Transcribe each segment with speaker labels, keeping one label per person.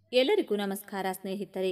Speaker 1: ಎಲ್ಲರಿಗೂ ನಮಸ್ಕಾರ ಸ್ನೇಹಿತರೆ.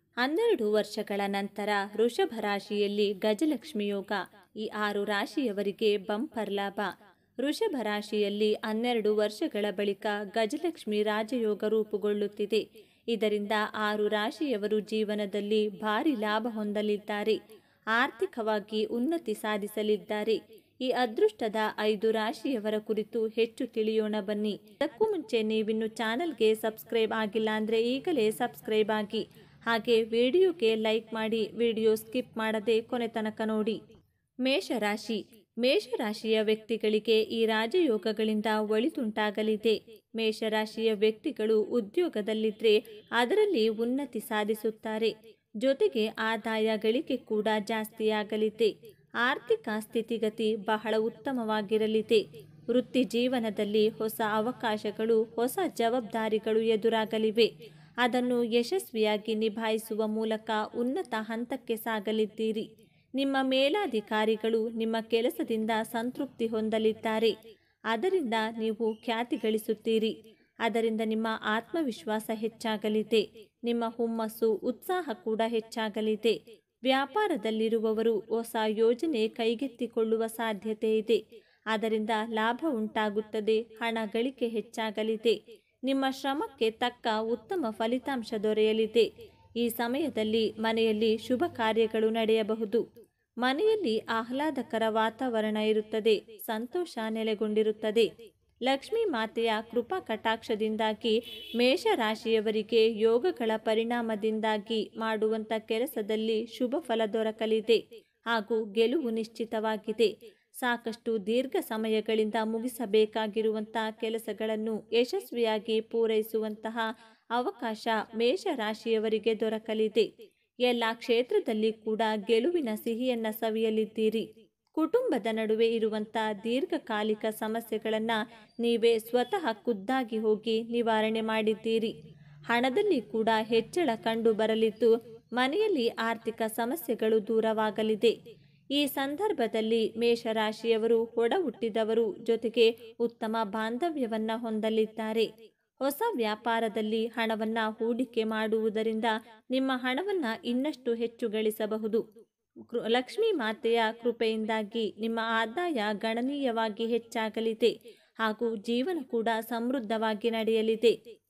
Speaker 1: 12 ವರ್ಷಗಳ ನಂತರ ವೃಷಭ ರಾಶಿಯಲ್ಲಿ ಗಜಲಕ್ಷ್ಮಿ ಯೋಗ. ಈ 6 ರಾಶಿಯವರಿಗೆ ಬಂಪರ್ ಲಾಭ. ವೃಷಭ ರಾಶಿಯಲ್ಲಿ 12 ವರ್ಷಗಳ ಬಳಿಕ ಗಜಲಕ್ಷ್ಮಿ ರಾಜಯೋಗ ರೂಪುಗೊಳ್ಳುತ್ತಿದೆ. ಇದರಿಂದ 6 ರಾಶಿಯವರು ಜೀವನದಲ್ಲಿ ಭಾರಿ ಲಾಭ ಹೊಂದಲಿದ್ದಾರೆ. ಆರ್ಥಿಕವಾಗಿ ಉನ್ನತಿ ಸಾಧಿಸಲಿದ್ದಾರೆ. ಈ ಅದೃಷ್ಟದ 5 ರಾಶಿಯವರ ಕುರಿತು ಹೆಚ್ಚು ತಿಳಿಯೋಣ ಬನ್ನಿ. ಅದಕ್ಕೂ ಮುಂಚೆ ನೀವಿನ್ನು ಚಾನಲ್ಗೆ ಸಬ್ಸ್ಕ್ರೈಬ್ ಆಗಿಲ್ಲ ಅಂದರೆ ಈಗಲೇ ಸಬ್ಸ್ಕ್ರೈಬ್ ಆಗಿ, ಹಾಗೆ ವಿಡಿಯೋಗೆ ಲೈಕ್ ಮಾಡಿ, ವಿಡಿಯೋ ಸ್ಕಿಪ್ ಮಾಡದೆ ಕೊನೆ ತನಕ ನೋಡಿ. ಮೇಷರಾಶಿ. ಮೇಷರಾಶಿಯ ವ್ಯಕ್ತಿಗಳಿಗೆ ಈ ರಾಜಯೋಗಗಳಿಂದ ಒಳಿತುಂಟಾಗಲಿದೆ. ಮೇಷರಾಶಿಯ ವ್ಯಕ್ತಿಗಳು ಉದ್ಯೋಗದಲ್ಲಿದ್ದರೆ ಅದರಲ್ಲಿ ಉನ್ನತಿ ಸಾಧಿಸುತ್ತಾರೆ. ಜೊತೆಗೆ ಆದಾಯ ಗಳಿಕೆ ಕೂಡ ಜಾಸ್ತಿಯಾಗಲಿದೆ. ಆರ್ಥಿಕ ಸ್ಥಿತಿಗತಿ ಬಹಳ ಉತ್ತಮವಾಗಿರಲಿದೆ. ವೃತ್ತಿ ಜೀವನದಲ್ಲಿ ಹೊಸ ಅವಕಾಶಗಳು, ಹೊಸ ಜವಾಬ್ದಾರಿಗಳು ಎದುರಾಗಲಿವೆ. ಅದನ್ನು ಯಶಸ್ವಿಯಾಗಿ ನಿಭಾಯಿಸುವ ಮೂಲಕ ಉನ್ನತ ಹಂತಕ್ಕೆ ಸಾಗಲಿದ್ದೀರಿ. ನಿಮ್ಮ ಮೇಲಾಧಿಕಾರಿಗಳು ನಿಮ್ಮ ಕೆಲಸದಿಂದ ಸಂತೃಪ್ತಿ ಹೊಂದಲಿದ್ದಾರೆ. ಅದರಿಂದ ನೀವು ಖ್ಯಾತಿ ಗಳಿಸುತ್ತೀರಿ. ಅದರಿಂದ ನಿಮ್ಮ ಆತ್ಮವಿಶ್ವಾಸ ಹೆಚ್ಚಾಗಲಿದೆ. ನಿಮ್ಮ ಹುಮ್ಮಸ್ಸು, ಉತ್ಸಾಹ ಕೂಡ ಹೆಚ್ಚಾಗಲಿದೆ. ವ್ಯಾಪಾರದಲ್ಲಿರುವವರು ಹೊಸ ಯೋಜನೆ ಕೈಗೆತ್ತಿಕೊಳ್ಳುವ ಸಾಧ್ಯತೆ ಇದೆ. ಅದರಿಂದ ಲಾಭ ಉಂಟಾಗುತ್ತದೆ. ಹಣ ಗಳಿಕೆ ಹೆಚ್ಚಾಗಲಿದೆ. ನಿಮ್ಮ ಶ್ರಮಕ್ಕೆ ತಕ್ಕ ಉತ್ತಮ ಫಲಿತಾಂಶ ದೊರೆಯಲಿದೆ. ಈ ಸಮಯದಲ್ಲಿ ಮನೆಯಲ್ಲಿ ಶುಭ ಕಾರ್ಯಗಳು ನಡೆಯಬಹುದು. ಮನೆಯಲ್ಲಿ ಆಹ್ಲಾದಕರ ವಾತಾವರಣ ಇರುತ್ತದೆ. ಸಂತೋಷ ನೆಲೆಗೊಂಡಿರುತ್ತದೆ. ಲಕ್ಷ್ಮೀ ಮಾತೆಯ ಕೃಪಾ ಕಟಾಕ್ಷದಿಂದಾಗಿ ಮೇಷರಾಶಿಯವರಿಗೆ ಯೋಗಗಳ ಪರಿಣಾಮದಿಂದಾಗಿ ಮಾಡುವಂಥ ಕೆಲಸದಲ್ಲಿ ಶುಭ ಫಲ ದೊರಕಲಿದೆ ಹಾಗೂ ಗೆಲುವು ನಿಶ್ಚಿತವಾಗಿದೆ. ಸಾಕಷ್ಟು ದೀರ್ಘ ಸಮಯಗಳಿಂದ ಮುಗಿಸಬೇಕಾಗಿರುವಂಥ ಕೆಲಸಗಳನ್ನು ಯಶಸ್ವಿಯಾಗಿ ಪೂರೈಸುವಂತಹ ಅವಕಾಶ ಮೇಷರಾಶಿಯವರಿಗೆ ದೊರಕಲಿದೆ. ಎಲ್ಲ ಕ್ಷೇತ್ರದಲ್ಲಿ ಕೂಡ ಗೆಲುವಿನ ಸಿಹಿಯನ್ನು ಸವಿಯಲಿದ್ದೀರಿ. ಕುಟುಂಬದ ನಡುವೆ ಇರುವಂಥ ದೀರ್ಘಕಾಲಿಕ ಸಮಸ್ಯೆಗಳನ್ನು ನೀವೇ ಸ್ವತಃ ಖುದ್ದಾಗಿ ಹೋಗಿ ನಿವಾರಣೆ ಮಾಡಿದ್ದೀರಿ. ಹಣದಲ್ಲಿ ಕೂಡ ಹೆಚ್ಚಳ ಕಂಡು ಬರಲಿದ್ದು ಮನೆಯಲ್ಲಿ ಆರ್ಥಿಕ ಸಮಸ್ಯೆಗಳು ದೂರವಾಗಲಿದೆ. ಈ ಸಂದರ್ಭದಲ್ಲಿ ಮೇಷರಾಶಿಯವರು ಒಡ ಹುಟ್ಟಿದವರು ಜೊತೆಗೆ ಉತ್ತಮ ಬಾಂಧವ್ಯವನ್ನು ಹೊಂದಲಿದ್ದಾರೆ. ಹೊಸ ವ್ಯಾಪಾರದಲ್ಲಿ ಹಣವನ್ನು ಹೂಡಿಕೆ ಮಾಡುವುದರಿಂದ ನಿಮ್ಮ ಹಣವನ್ನು ಇನ್ನಷ್ಟು ಹೆಚ್ಚು ಗಳಿಸಬಹುದು. ಲಕ್ಷ್ಮೀ ಮಾತೆಯ ಕೃಪೆಯಿಂದಾಗಿ ನಿಮ್ಮ ಆದಾಯ ಗಣನೀಯವಾಗಿ ಹೆಚ್ಚಾಗಲಿದೆ ಹಾಗೂ ಜೀವನ ಕೂಡ ಸಮೃದ್ಧವಾಗಿ ನಡೆಯಲಿದೆ.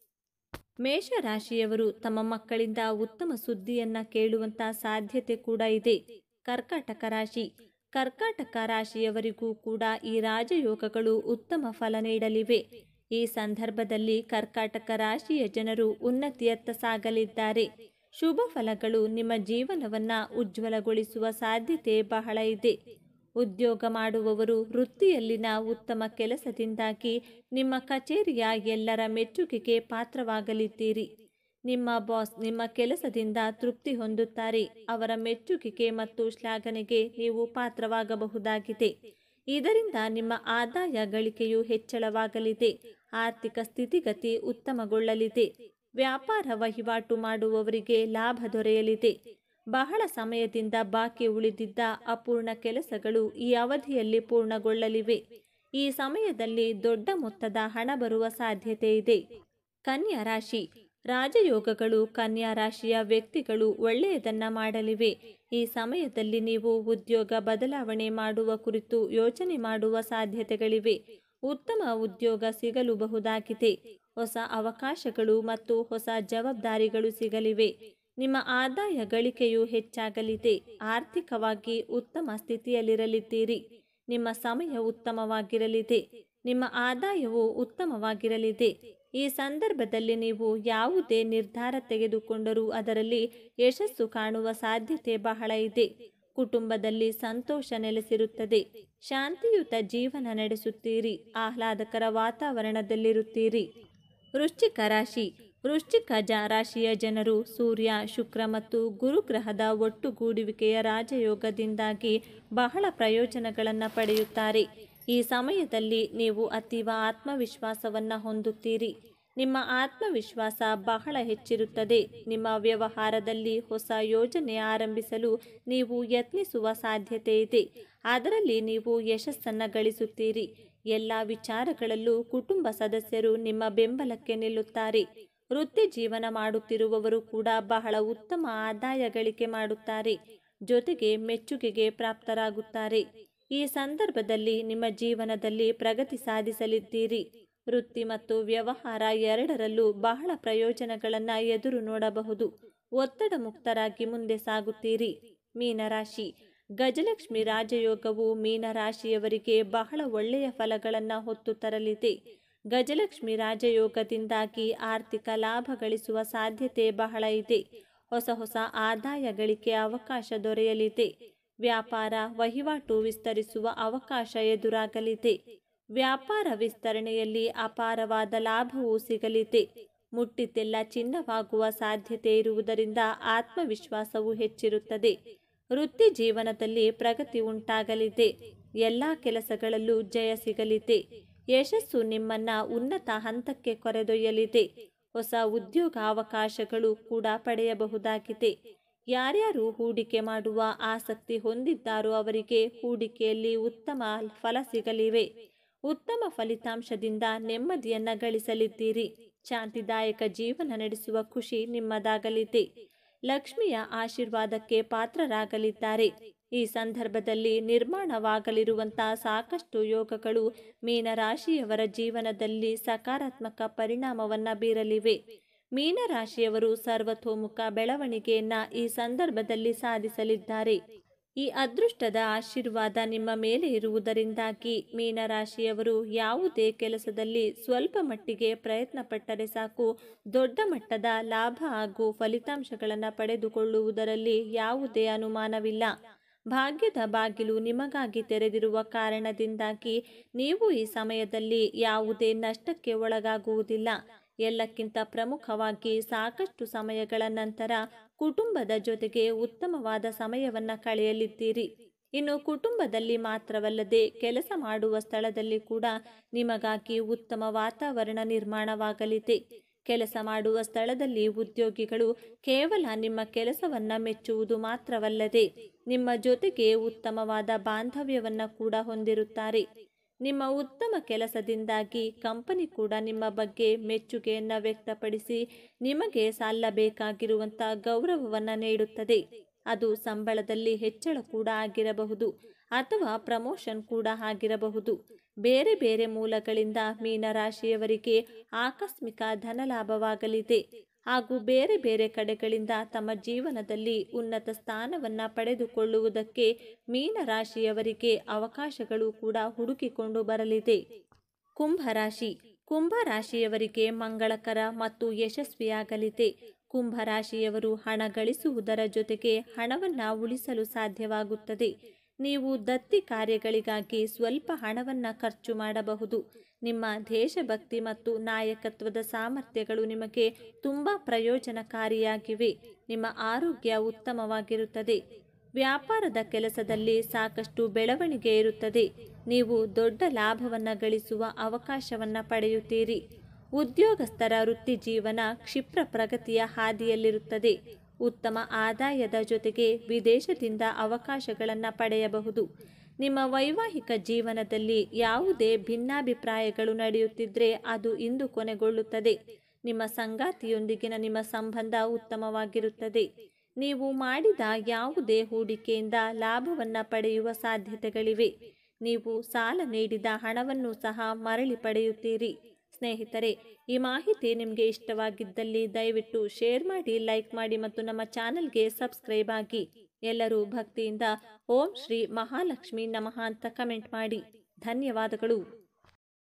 Speaker 1: ಮೇಷರಾಶಿಯವರು ತಮ್ಮ ಮಕ್ಕಳಿಂದ ಉತ್ತಮ ಸುದ್ದಿಯನ್ನ ಕೇಳುವಂತ ಸಾಧ್ಯತೆ ಕೂಡ ಇದೆ. ಕರ್ಕಾಟಕ ರಾಶಿ. ಕರ್ಕಾಟಕ ರಾಶಿಯವರಿಗೂ ಕೂಡ ಈ ರಾಜಯೋಗಗಳು ಉತ್ತಮ ಫಲ ನೀಡಲಿವೆ. ಈ ಸಂದರ್ಭದಲ್ಲಿ ಕರ್ಕಾಟಕ ರಾಶಿಯ ಜನರು ಉನ್ನತಿಯತ್ತ ಸಾಗಲಿದ್ದಾರೆ. ಶುಭ ಫಲಗಳು ನಿಮ್ಮ ಜೀವನವನ್ನ ಉಜ್ವಲಗೊಳಿಸುವ ಸಾಧ್ಯತೆ ಬಹಳ ಇದೆ. ಉದ್ಯೋಗ ಮಾಡುವವರು ವೃತ್ತಿಯಲ್ಲಿನ ಉತ್ತಮ ಕೆಲಸದಿಂದಾಗಿ ನಿಮ್ಮ ಕಚೇರಿಯ ಎಲ್ಲರ ಮೆಚ್ಚುಗೆಗೆ ಪಾತ್ರವಾಗಲಿದ್ದೀರಿ. ನಿಮ್ಮ ಬಾಸ್ ನಿಮ್ಮ ಕೆಲಸದಿಂದ ತೃಪ್ತಿ ಹೊಂದುತ್ತಾರೆ. ಅವರ ಮೆಚ್ಚುಗೆಗೆ ಮತ್ತು ಶ್ಲಾಘನೆಗೆ ನೀವು ಪಾತ್ರವಾಗಬಹುದಾಗಿದೆ. ಇದರಿಂದ ನಿಮ್ಮ ಆದಾಯ ಗಳಿಕೆಯು ಹೆಚ್ಚಳವಾಗಲಿದೆ. ಆರ್ಥಿಕ ಸ್ಥಿತಿಗತಿ ಉತ್ತಮಗೊಳ್ಳಲಿದೆ. ವ್ಯಾಪಾರ ವಹಿವಾಟು ಮಾಡುವವರಿಗೆ ಲಾಭ ದೊರೆಯಲಿದೆ. ಬಹಳ ಸಮಯದಿಂದ ಬಾಕಿ ಉಳಿದಿದ್ದ ಅಪೂರ್ಣ ಕೆಲಸಗಳು ಈ ಅವಧಿಯಲ್ಲಿ ಪೂರ್ಣಗೊಳ್ಳಲಿವೆ. ಈ ಸಮಯದಲ್ಲಿ ದೊಡ್ಡ ಮೊತ್ತದ ಹಣ ಬರುವ ಸಾಧ್ಯತೆ ಇದೆ. ಕನ್ಯಾ ರಾಶಿ. ರಾಜಯೋಗಗಳು ಕನ್ಯಾ ರಾಶಿಯ ವ್ಯಕ್ತಿಗಳು ಒಳ್ಳೆಯದನ್ನ ಮಾಡಲಿವೆ. ಈ ಸಮಯದಲ್ಲಿ ನೀವು ಉದ್ಯೋಗ ಬದಲಾವಣೆ ಮಾಡುವ ಕುರಿತು ಯೋಚನೆ ಮಾಡುವ ಸಾಧ್ಯತೆಗಳಿವೆ. ಉತ್ತಮ ಉದ್ಯೋಗ ಸಿಗಲು ಬಹುದಾಗಿದೆ. ಹೊಸ ಅವಕಾಶಗಳು ಮತ್ತು ಹೊಸ ಜವಾಬ್ದಾರಿಗಳು ಸಿಗಲಿವೆ. ನಿಮ್ಮ ಆದಾಯ ಗಳಿಕೆಯು ಹೆಚ್ಚಾಗಲಿದೆ. ಆರ್ಥಿಕವಾಗಿ ಉತ್ತಮ ಸ್ಥಿತಿಯಲ್ಲಿರಲಿದ್ದೀರಿ. ನಿಮ್ಮ ಸಮಯ ಉತ್ತಮವಾಗಿರಲಿದೆ. ನಿಮ್ಮ ಆದಾಯವು ಉತ್ತಮವಾಗಿರಲಿದೆ. ಈ ಸಂದರ್ಭದಲ್ಲಿ ನೀವು ಯಾವುದೇ ನಿರ್ಧಾರ ತೆಗೆದುಕೊಂಡರೂ ಅದರಲ್ಲಿ ಯಶಸ್ಸು ಕಾಣುವ ಸಾಧ್ಯತೆ ಬಹಳ ಇದೆ. ಕುಟುಂಬದಲ್ಲಿ ಸಂತೋಷ ನೆಲೆಸಿರುತ್ತದೆ. ಶಾಂತಿಯುತ ಜೀವನ ನಡೆಸುತ್ತೀರಿ. ಆಹ್ಲಾದಕರ ವಾತಾವರಣದಲ್ಲಿರುತ್ತೀರಿ. ವೃಶ್ಚಿಕ ರಾಶಿ. ವೃಶ್ಚಿಕ ರಾಶಿಯ ಜನರು ಸೂರ್ಯ, ಶುಕ್ರ ಮತ್ತು ಗುರುಗ್ರಹದ ಒಟ್ಟುಗೂಡುವಿಕೆಯ ರಾಜಯೋಗದಿಂದಾಗಿ ಬಹಳ ಪ್ರಯೋಜನಗಳನ್ನು ಪಡೆಯುತ್ತಾರೆ. ಈ ಸಮಯದಲ್ಲಿ ನೀವು ಅತೀವ ಆತ್ಮವಿಶ್ವಾಸವನ್ನು ಹೊಂದುತ್ತೀರಿ. ನಿಮ್ಮ ಆತ್ಮವಿಶ್ವಾಸ ಬಹಳ ಹೆಚ್ಚಿರುತ್ತದೆ. ನಿಮ್ಮ ವ್ಯವಹಾರದಲ್ಲಿ ಹೊಸ ಯೋಜನೆ ಆರಂಭಿಸಲು ನೀವು ಯತ್ನಿಸುವ ಸಾಧ್ಯತೆ ಇದೆ. ಅದರಲ್ಲಿ ನೀವು ಯಶಸ್ಸನ್ನು ಗಳಿಸುತ್ತೀರಿ. ಎಲ್ಲ ವಿಚಾರಗಳಲ್ಲೂ ಕುಟುಂಬ ಸದಸ್ಯರು ನಿಮ್ಮ ಬೆಂಬಲಕ್ಕೆ ನಿಲ್ಲುತ್ತಾರೆ. ವೃತ್ತಿ ಜೀವನ ಮಾಡುತ್ತಿರುವವರು ಕೂಡ ಬಹಳ ಉತ್ತಮ ಆದಾಯ ಗಳಿಕೆ ಮಾಡುತ್ತಾರೆ. ಜೊತೆಗೆ ಮೆಚ್ಚುಗೆಗೆ ಪ್ರಾಪ್ತರಾಗುತ್ತಾರೆ. ಈ ಸಂದರ್ಭದಲ್ಲಿ ನಿಮ್ಮ ಜೀವನದಲ್ಲಿ ಪ್ರಗತಿ ಸಾಧಿಸಲಿದ್ದೀರಿ. ವೃತ್ತಿ ಮತ್ತು ವ್ಯವಹಾರ ಎರಡರಲ್ಲೂ ಬಹಳ ಪ್ರಯೋಜನಗಳನ್ನು ಎದುರು ನೋಡಬಹುದು. ಒತ್ತಡ ಮುಕ್ತರಾಗಿ ಮುಂದೆ ಸಾಗುತ್ತೀರಿ. ಮೀನರಾಶಿ. ಗಜಲಕ್ಷ್ಮಿ ರಾಜಯೋಗವು ಮೀನರಾಶಿಯವರಿಗೆ ಬಹಳ ಒಳ್ಳೆಯ ಫಲಗಳನ್ನು ಹೊತ್ತು ತರಲಿದೆ. ಗಜಲಕ್ಷ್ಮಿ ರಾಜಯೋಗದಿಂದಾಗಿ ಆರ್ಥಿಕ ಲಾಭ ಗಳಿಸುವ ಸಾಧ್ಯತೆ ಬಹಳ ಇದೆ. ಹೊಸ ಹೊಸ ಆದಾಯ ಗಳಿಕೆ ಅವಕಾಶ ದೊರೆಯಲಿದೆ. ವ್ಯಾಪಾರ ವಹಿವಾಟು ವಿಸ್ತರಿಸುವ ಅವಕಾಶ ಎದುರಾಗಲಿದೆ. ವ್ಯಾಪಾರ ವಿಸ್ತರಣೆಯಲ್ಲಿ ಅಪಾರವಾದ ಲಾಭವೂ ಸಿಗಲಿದೆ. ಮುಟ್ಟಿದ್ದೆಲ್ಲ ಚಿನ್ನವಾಗುವ ಸಾಧ್ಯತೆ ಇರುವುದರಿಂದ ಆತ್ಮವಿಶ್ವಾಸವು ಹೆಚ್ಚಿರುತ್ತದೆ. ವೃತ್ತಿ ಜೀವನದಲ್ಲಿ ಪ್ರಗತಿ ಉಂಟಾಗಲಿದೆ. ಎಲ್ಲ ಕೆಲಸಗಳಲ್ಲೂ ಜಯ ಸಿಗಲಿದೆ. ಯಶಸ್ಸು ನಿಮ್ಮನ್ನ ಉನ್ನತ ಹಂತಕ್ಕೆ ಕರೆದೊಯ್ಯಲಿದೆ. ಹೊಸ ಉದ್ಯೋಗಾವಕಾಶಗಳು ಕೂಡ ಪಡೆಯಬಹುದಾಗಿದೆ. ಯಾರ್ಯಾರು ಹೂಡಿಕೆ ಮಾಡುವ ಆಸಕ್ತಿ ಹೊಂದಿದ್ದಾರೋ ಅವರಿಗೆ ಹೂಡಿಕೆಯಲ್ಲಿ ಉತ್ತಮ ಫಲ ಸಿಗಲಿವೆ. ಉತ್ತಮ ಫಲಿತಾಂಶದಿಂದ ನೆಮ್ಮದಿಯನ್ನ ಗಳಿಸಲಿದ್ದೀರಿ. ಶಾಂತಿದಾಯಕ ಜೀವನ ನಡೆಸುವ ಖುಷಿ ನಿಮ್ಮದಾಗಲಿದೆ. ಲಕ್ಷ್ಮಿಯ ಆಶೀರ್ವಾದಕ್ಕೆ ಪಾತ್ರರಾಗಲಿದ್ದಾರೆ. ಈ ಸಂದರ್ಭದಲ್ಲಿ ನಿರ್ಮಾಣವಾಗಲಿರುವಂತಹ ಸಾಕಷ್ಟು ಯೋಗಗಳು ಮೀನರಾಶಿಯವರ ಜೀವನದಲ್ಲಿ ಸಕಾರಾತ್ಮಕ ಪರಿಣಾಮವನ್ನು ಬೀರಲಿವೆ. ಮೀನರಾಶಿಯವರು ಸರ್ವತೋಮುಖ ಬೆಳವಣಿಗೆಯನ್ನ ಈ ಸಂದರ್ಭದಲ್ಲಿ ಸಾಧಿಸಲಿದ್ದಾರೆ. ಈ ಅದೃಷ್ಟದ ಆಶೀರ್ವಾದ ನಿಮ್ಮ ಮೇಲೆ ಇರುವುದರಿಂದಾಗಿ ಮೀನರಾಶಿಯವರು ಯಾವುದೇ ಕೆಲಸದಲ್ಲಿ ಸ್ವಲ್ಪ ಮಟ್ಟಿಗೆ ಪ್ರಯತ್ನ ಪಟ್ಟರೆ ಸಾಕು, ದೊಡ್ಡ ಮಟ್ಟದ ಲಾಭ ಹಾಗೂ ಫಲಿತಾಂಶಗಳನ್ನು ಪಡೆದುಕೊಳ್ಳುವುದರಲ್ಲಿ ಯಾವುದೇ ಅನುಮಾನವಿಲ್ಲ. ಭಾಗ್ಯದ ಬಾಗಿಲು ನಿಮಗಾಗಿ ತೆರೆದಿರುವ ಕಾರಣದಿಂದಾಗಿ ನೀವು ಈ ಸಮಯದಲ್ಲಿ ಯಾವುದೇ ನಷ್ಟಕ್ಕೆ ಒಳಗಾಗುವುದಿಲ್ಲ. ಎಲ್ಲಕ್ಕಿಂತ ಪ್ರಮುಖವಾಗಿ ಸಾಕಷ್ಟು ಸಮಯಗಳ ನಂತರ ಕುಟುಂಬದ ಜೊತೆಗೆ ಉತ್ತಮವಾದ ಸಮಯವನ್ನು ಕಳೆಯಲಿದ್ದೀರಿ. ಇನ್ನು ಕುಟುಂಬದಲ್ಲಿ ಮಾತ್ರವಲ್ಲದೆ ಕೆಲಸ ಮಾಡುವ ಸ್ಥಳದಲ್ಲಿ ಕೂಡ ನಿಮಗಾಗಿ ಉತ್ತಮ ವಾತಾವರಣ ನಿರ್ಮಾಣವಾಗಲಿದೆ. ಕೆಲಸ ಮಾಡುವ ಸ್ಥಳದಲ್ಲಿ ಉದ್ಯೋಗಿಗಳು ಕೇವಲ ನಿಮ್ಮ ಕೆಲಸವನ್ನ ಮೆಚ್ಚುವುದು ಮಾತ್ರವಲ್ಲದೆ ನಿಮ್ಮ ಜೊತೆಗೆ ಉತ್ತಮವಾದ ಬಾಂಧವ್ಯವನ್ನ ಕೂಡ ಹೊಂದಿರುತ್ತಾರೆ. ನಿಮ್ಮ ಉತ್ತಮ ಕೆಲಸದಿಂದಾಗಿ ಕಂಪನಿ ಕೂಡ ನಿಮ್ಮ ಬಗ್ಗೆ ಮೆಚ್ಚುಗೆಯನ್ನು ವ್ಯಕ್ತಪಡಿಸಿ ನಿಮಗೆ ಸಲ್ಲಬೇಕಾಗಿರುವಂಥ ಗೌರವವನ್ನು ನೀಡುತ್ತದೆ. ಅದು ಸಂಬಳದಲ್ಲಿ ಹೆಚ್ಚಳ ಕೂಡ ಆಗಿರಬಹುದು ಅಥವಾ ಪ್ರಮೋಷನ್ ಕೂಡ ಆಗಿರಬಹುದು. ಬೇರೆ ಬೇರೆ ಮೂಲಗಳಿಂದ ಮೀನರಾಶಿಯವರಿಗೆ ಆಕಸ್ಮಿಕ ಧನಲಾಭವಾಗಲಿದೆ ಹಾಗೂ ಬೇರೆ ಬೇರೆ ಕಡೆಗಳಿಂದ ತಮ್ಮ ಜೀವನದಲ್ಲಿ ಉನ್ನತ ಸ್ಥಾನವನ್ನು ಪಡೆದುಕೊಳ್ಳುವುದಕ್ಕೆ ಮೀನರಾಶಿಯವರಿಗೆ ಅವಕಾಶಗಳು ಕೂಡ ಹುಡುಕಿಕೊಂಡು ಬರಲಿದೆ. ಕುಂಭರಾಶಿ. ಕುಂಭರಾಶಿಯವರಿಗೆ ಮಂಗಳಕರ ಮತ್ತು ಯಶಸ್ವಿಯಾಗಲಿದೆ. ಕುಂಭರಾಶಿಯವರು ಹಣ ಗಳಿಸುವುದರ ಜೊತೆಗೆ ಹಣವನ್ನು ಉಳಿಸಲು ಸಾಧ್ಯವಾಗುತ್ತದೆ. ನೀವು ದತ್ತಿ ಕಾರ್ಯಗಳಿಗಾಗಿ ಸ್ವಲ್ಪ ಹಣವನ್ನು ಖರ್ಚು ಮಾಡಬಹುದು. ನಿಮ್ಮ ದೇಶಭಕ್ತಿ ಮತ್ತು ನಾಯಕತ್ವದ ಸಾಮರ್ಥ್ಯಗಳು ನಿಮಗೆ ತುಂಬ ಪ್ರಯೋಜನಕಾರಿಯಾಗಿವೆ. ನಿಮ್ಮ ಆರೋಗ್ಯ ಉತ್ತಮವಾಗಿರುತ್ತದೆ. ವ್ಯಾಪಾರದ ಕೆಲಸದಲ್ಲಿ ಸಾಕಷ್ಟು ಬೆಳವಣಿಗೆ ಇರುತ್ತದೆ. ನೀವು ದೊಡ್ಡ ಲಾಭವನ್ನು ಗಳಿಸುವ ಅವಕಾಶವನ್ನು ಪಡೆಯುತ್ತೀರಿ. ಉದ್ಯೋಗಸ್ಥರ ವೃತ್ತಿ ಜೀವನ ಕ್ಷಿಪ್ರ ಪ್ರಗತಿಯ ಹಾದಿಯಲ್ಲಿರುತ್ತದೆ. ಉತ್ತಮ ಆದಾಯದ ಜೊತೆಗೆ ವಿದೇಶದಿಂದ ಅವಕಾಶಗಳನ್ನು ಪಡೆಯಬಹುದು. ನಿಮ್ಮ ವೈವಾಹಿಕ ಜೀವನದಲ್ಲಿ ಯಾವುದೇ ಭಿನ್ನಾಭಿಪ್ರಾಯಗಳು ನಡೆಯುತ್ತಿದ್ದರೆ ಅದು ಇಂದು ಕೊನೆಗೊಳ್ಳುತ್ತದೆ. ನಿಮ್ಮ ಸಂಗಾತಿಯೊಂದಿಗಿನ ನಿಮ್ಮ ಸಂಬಂಧ ಉತ್ತಮವಾಗಿರುತ್ತದೆ. ನೀವು ಮಾಡಿದ ಯಾವುದೇ ಹೂಡಿಕೆಯಿಂದ ಲಾಭವನ್ನು ಪಡೆಯುವ ಸಾಧ್ಯತೆಗಳಿವೆ. ನೀವು ಸಾಲ ನೀಡಿದ ಹಣವನ್ನು ಸಹ ಮರಳಿ ಪಡೆಯುತ್ತೀರಿ. ಸ್ನೇಹಿತರೆ, ಈ ಮಾಹಿತಿ ನಿಮಗೆ ಇಷ್ಟವಾಗಿದ್ದಲ್ಲಿ ದಯವಿಟ್ಟು ಶೇರ್ ಮಾಡಿ, ಲೈಕ್ ಮಾಡಿ ಮತ್ತು ನಮ್ಮ ಚಾನೆಲ್ಗೆ ಸಬ್ಸ್ಕ್ರೈಬ್ ಆಗಿ. ಎಲ್ಲರೂ ಭಕ್ತಿಯಿಂದ ಓಂ ಶ್ರೀ ಮಹಾಲಕ್ಷ್ಮಿ ನಮಃ ಅಂತ ಕಮೆಂಟ್ ಮಾಡಿ. ಧನ್ಯವಾದಗಳು.